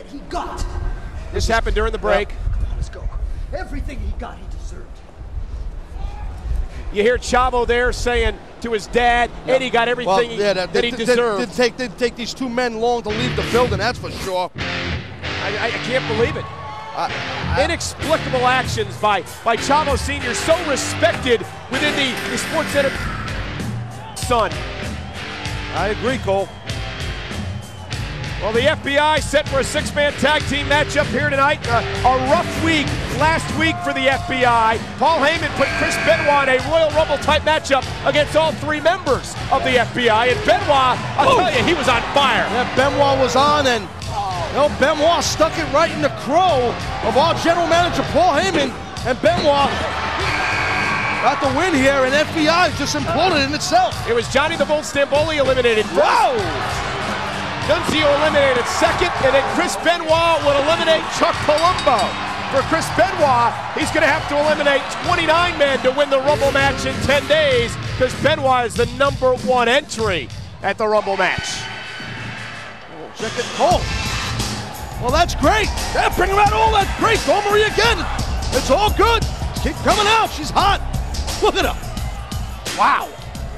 that he got. This happened during the break. Let's go. Everything he got, he deserved. You hear Chavo there saying to his dad, Eddie got everything that he deserved. Didn't take these two men long to leave the building, that's for sure. I can't believe it. Inexplicable actions by Chavo Sr., so respected within the Sports Center. Son. I agree, Cole. Well, the FBI set for a six-man tag team matchup here tonight. A rough week last week for the FBI. Paul Heyman put Chris Benoit in a Royal Rumble-type matchup against all three members of the FBI. And Benoit, I'll tell you, he was on fire. Yeah, Benoit was on, and Benoit stuck it right in the crow of our general manager, Paul Heyman. And Benoit got the win here, and FBI just imploded in itself. It was Johnny the Bull Stamboli eliminated first. Whoa! Nunzio eliminated second, and then Chris Benoit will eliminate Chuck Palumbo. For Chris Benoit, he's going to have to eliminate 29 men to win the Rumble match in 10 days, because Benoit is the #1 entry at the Rumble match. Check it, Cole. Well, that's great. Yeah, bring her out. Oh, that's great. Dawn Marie again. It's all good. Keep coming out. She's hot. Look at her. Wow.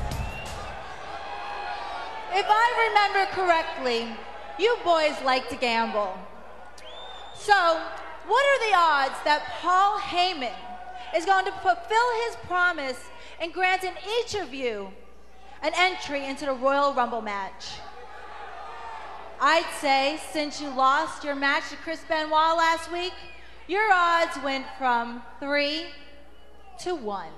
If I remember correctly, you boys like to gamble. So, what are the odds that Paul Heyman is going to fulfill his promise and granting each of you an entry into the Royal Rumble match? I'd say, since you lost your match to Chris Benoit last week, your odds went from 3 to 1.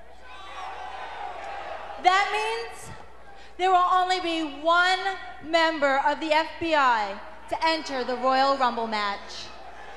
That means there will only be one member of the FBI to enter the Royal Rumble match.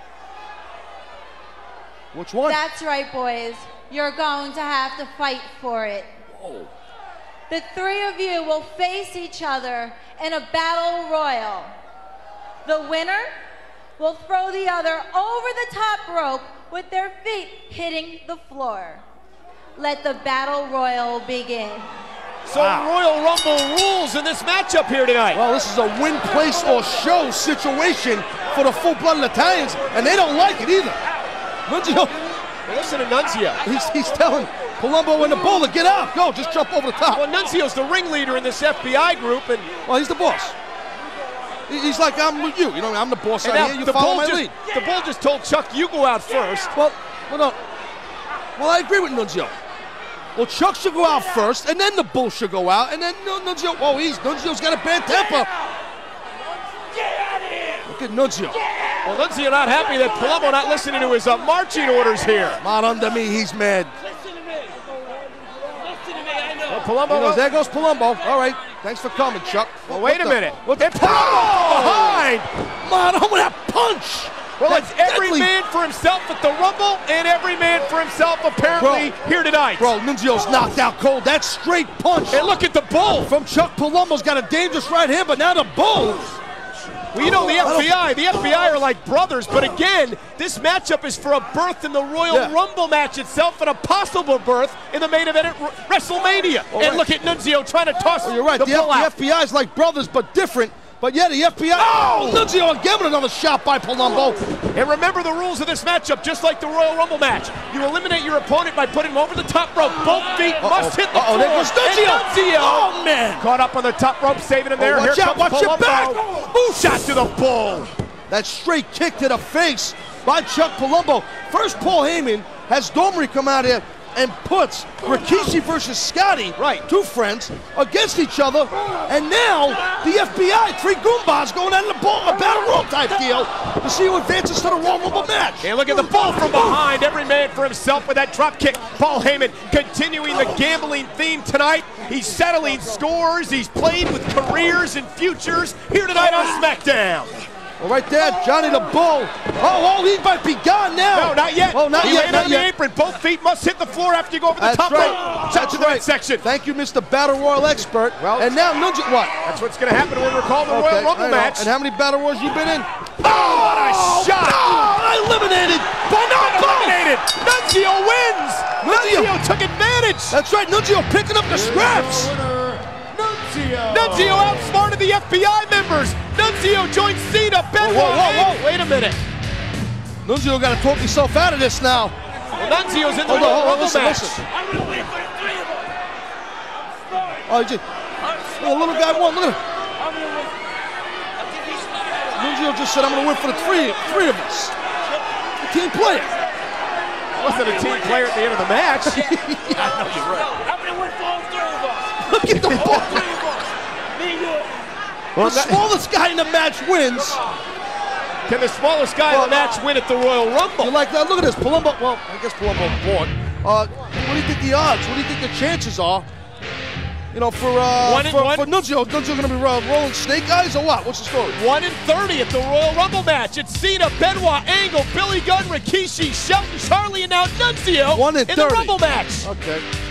Which one? That's right, boys. You're going to have to fight for it. Whoa. The three of you will face each other in a battle royal. The winner will throw the other over the top rope with their feet hitting the floor. Let the battle royal begin. So Royal Rumble rules in this matchup here tonight. Well, this is a win, place, or show situation for the full-blooded Italians, and they don't like it either. Nunzio, listen to Nunzio. He's telling Palumbo and the Bull to get out. Go, just jump over the top. Well, Nunzio's the ringleader in this FBI group, and well, he's the boss. He's like, I'm with you. You know, I'm the boss out here. You follow my lead. The Bull just told Chuck, you go out first. Well, I agree with Nunzio. Well, Chuck should go out first, and then the Bull should go out, and then Nunzio. Oh, Nunzio's got a bad temper. Look at Nunzio. Well, Nunzio not happy that Palumbo not listening to his marching orders here. Not under me, he's mad. Listen to me. Listen to me, I know. Well, Palumbo. There goes Palumbo. All right, thanks for coming, Chuck. Well, wait a minute. What the? Palumbo behind. Man, with that punch. Well, it's every man for himself at the Rumble, and every man for himself apparently here tonight. Bro, Nunzio's knocked out cold. That straight punch. And look at the Bull. From Chuck Palumbo's got a dangerous right hand, but now the Bull. Well, you know, the FBI are like brothers, but again, this matchup is for a berth in the Royal Rumble match itself and a possible berth in the main event at WrestleMania. And look at Nunzio trying to toss you're right. the Bull out. The FBI is like brothers, but different. But yeah, the FBI. Oh, Nunzio again with another shot by Palumbo. And remember the rules of this matchup, just like the Royal Rumble match. You eliminate your opponent by putting him over the top rope. Both feet must hit the floor. There goes Nunzio. Oh, man. Caught up on the top rope, saving him there. Watch Here out, comes watch your back. Ooh, shot to the Bull. That straight kick to the face by Chuck Palumbo. First, Paul Heyman has Dawn Marie come out here and puts Rikishi versus Scotty, two friends, against each other, and now the FBI, three Goombas going out in a battle royal type deal to see who advances to the Royal Rumble match. And look at the Bull from behind, every man for himself with that drop kick. Paul Heyman continuing the gambling theme tonight. He's settling scores, he's played with careers and futures here tonight on SmackDown. Well, right there, Johnny the Bull. Oh, he might be gone now. No, not yet. Oh, not he yet. landed on the apron. Both feet must hit the floor after you go over the top rope. Shot to the midsection. Thank you, Mr. Battle Royal expert. Well, and now Nunzio, what? That's what's going to happen when we're called the Royal Rumble match. And how many Battle Royals you been in? Oh, what a shot! Oh, eliminated. But not eliminated. Nunzio wins. Nunzio took advantage. That's right. Nunzio picking up the scraps. Nunzio outsmarted the FBI members. Nunzio joins Cena. Benoit. Whoa. Wait a minute. Nunzio got to talk himself out of this now. Well, Nunzio's in the Hold on, Royal Rumble listen, match. listen. I'm gonna win for the three of us. Oh, the little guy won. Look at him. I'm gonna win. I think he's not. Nunzio just said, I'm going to win for the three of us. The team player. Wasn't a team player at the end of the match. I'm gonna win for all three of us. Look at the All ball. three of us. Me and you. Well, The smallest guy in the match wins. can the smallest guy in the match win at the Royal Rumble? You like that? Look at this. Palumbo. Well, I guess Palumbo won. What do you think the odds? What do you think the chances are? You know, for Nunzio. Nunzio going to be rolling snake eyes or what? What's the story? 1-30 at the Royal Rumble match. It's Cena, Benoit, Angle, Billy Gunn, Rikishi, Shelton, Charlie, and now Nunzio 1-30. in the Rumble match. Okay.